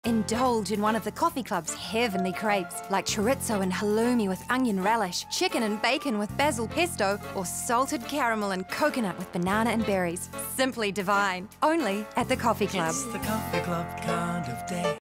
Indulge in one of the coffee club's heavenly crepes, like chorizo and halloumi with onion relish, chicken and bacon with basil pesto, or salted caramel and coconut with banana and berries. Simply divine. Only at the Coffee Club. It's the Coffee Club kind of day.